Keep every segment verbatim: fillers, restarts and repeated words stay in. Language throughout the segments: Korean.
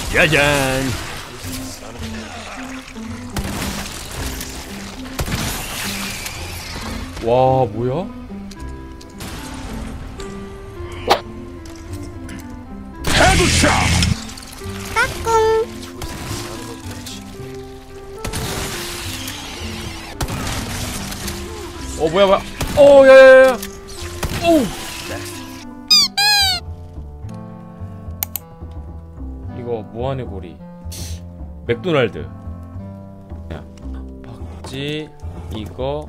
짜잔. 와 뭐야? 헤드샷. 어 뭐야 뭐야? 어 야야야. 오. 이거 무한의 고리. 맥도날드. 야, 박지 이거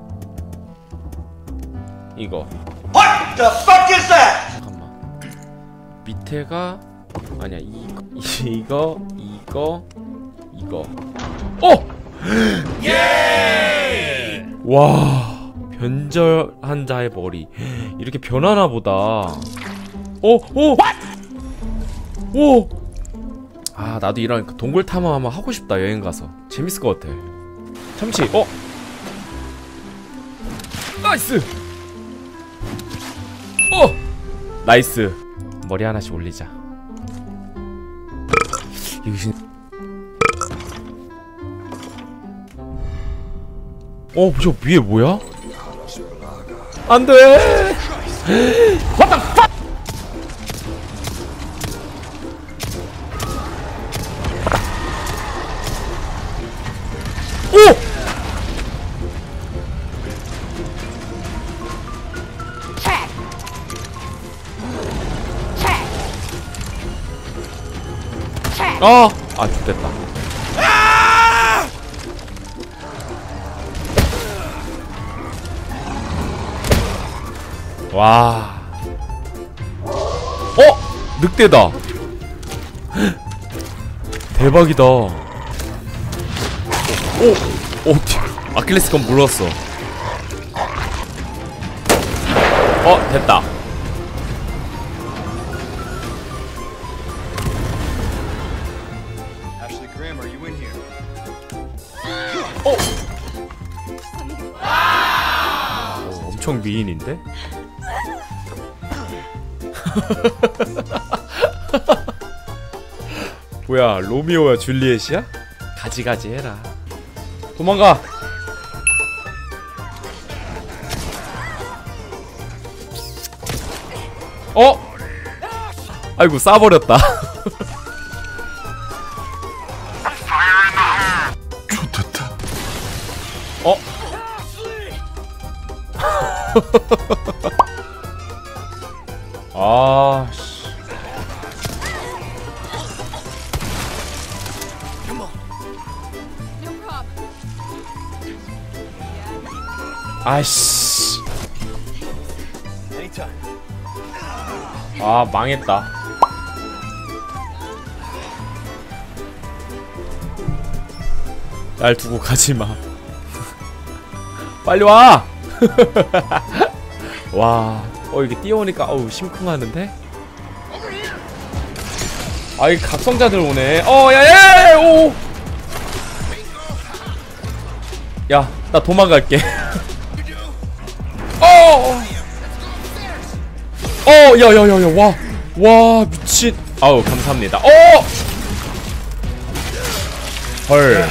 이거. What the fuck is that? 잠깐만. 밑에가 아니야 이거 이거 이거 이거. 어! 예! 와 변절한 자의 머리 이렇게 변하나 보다. 어 오! 오! 아 나도 이런 동굴 탐험 한번 하고 싶다. 여행 가서 재밌을 것 같아. 참치. 어? 나이스. 어! 나이스. 머리 하나씩 올리자. 이거 어, 저 위에 뭐야? 안 돼. What the fuck? 오! 아! 아, 죽됐다. 와. 어? 늑대다. 대박이다. 오! 오! 아킬레스건 물었어. 어? 됐다. 어? 어, 엄청 미인인데? 뭐야 로미오와 줄리엣이야? 가지가지 해라. 도망가. 어? 아이고 싸버렸다. 좋됐다. 어? 아, 씨. 아이씨. 아, 망했다. 날 두고 가지 마. 빨리 와. 와. 어 이게 뛰어오니까 어우 심쿵하는데? 아이 각성자들 오네. 어 야야 오. 야 나 도망갈게. 어. 어 야야야야 와. 와 미친. 아우 감사합니다. 어. 헐.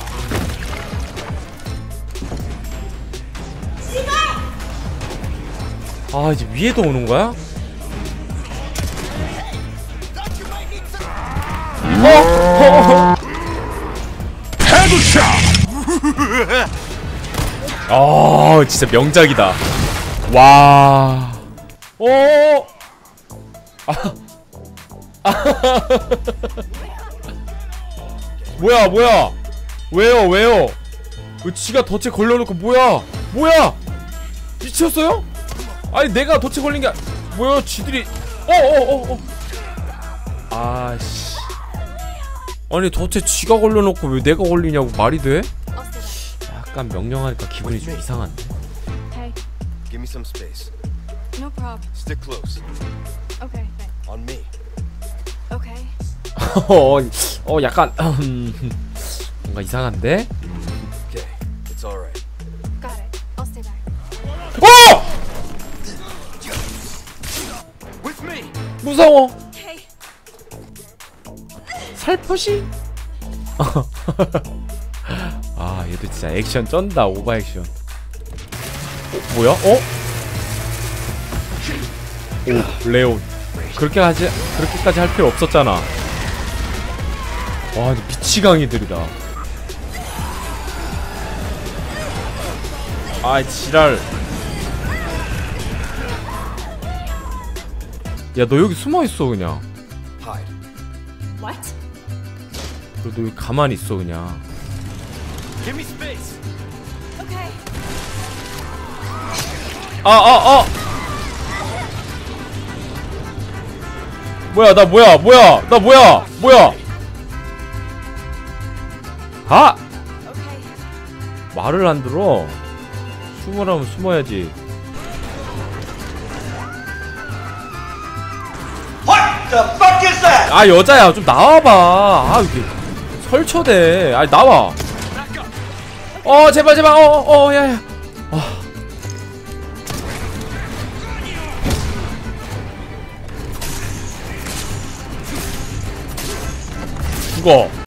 아 이제 위에도 오는 거야? 어? 어? 헤드샷. 아 진짜 명작이다. 와. 어. 아. 뭐야 뭐야? 왜요 왜요? 왜 지가 덫에 걸려놓고 뭐야? 뭐야? 미쳤어요? 아니 내가 덫에 걸린 게 뭐야? 지들이 어어어 어, 어. 아씨. 아니 덫에 지가 걸려놓고 왜 내가 걸리냐고 말이 돼? 약간 명령하니까 기분이 좀 이상한데. Hey. Give me some space. No problem. Stick close. Okay, thanks. On me. Okay. 어, 어 약간 음, 뭔가 이상한데? Okay, it's all right. Got it. I'll stay back. 어! With me. 무서워. Okay. 살포시? 아 얘도 진짜 액션 쩐다. 오버 액션. 어, 뭐야? 어? 오 레온. 그렇게 하지 그렇게까지 할 필요 없었잖아. 와 미치광이들이다. 아 지랄. 야 너 여기 숨어있어 그냥. Hide. What? 그래도 여기 가만히 있어 그냥. Give me space. Okay. 아 아 아 뭐야 나 뭐야 뭐야 나 뭐야 뭐야. 아 Okay. 말을 안 들어. 숨으라면 숨어야지. What the fuck is that? 아 여자야 좀 나와봐. 아 이렇게 설쳐대. 아 나와. 어 제발 제발 어어 야야. 아 죽어.